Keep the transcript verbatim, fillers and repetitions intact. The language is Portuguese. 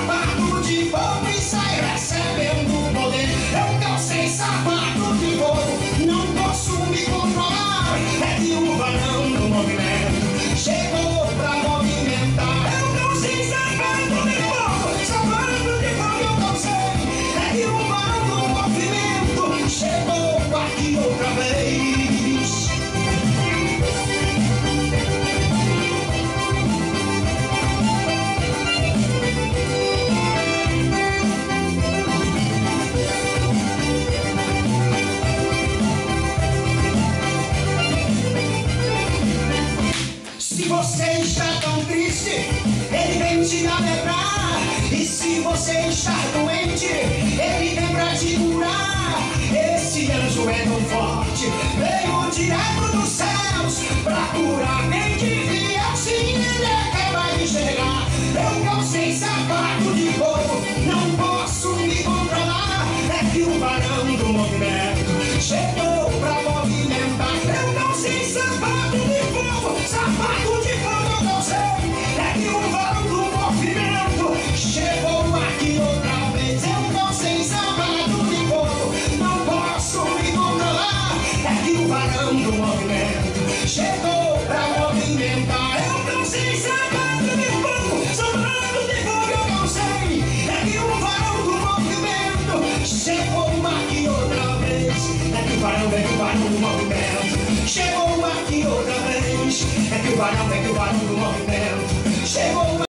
sapato de fogo e sai recebendo poder. Eu calcei sapato de fogo, não posso me controlar. É que o varão do movimento chegou pra movimentar. Eu calcei sapato de fogo, sapato de fogo eu calcei. É que o varão do movimento chegou aqui outra vez. Se você está tão triste, ele vem te alegrar. E se você está doente, ele vem pra te curar. Esse anjo é tão forte, veio direto dos céus pra curar. Nem que assim ele é capaz de chegar. Eu calcei sapato de fogo, não posso me controlar. É que o varão do movimento chegou pra movimentar. Eu calcei sapato de fogo, sapato de fogo eu calcei. É que o varão do movimento chegou aqui outra vez. Eu calcei sapato de fogo, não posso me controlar. É que o varão do movimento chegou pra movimentar. Eu calcei sapato de fogo, sapato de fogo eu calcei. É que o varão do movimento chegou aqui outra vez. É que o varão, é que o varão do movimento chegou aqui outra vez. É que o varão, é que o varão do movimento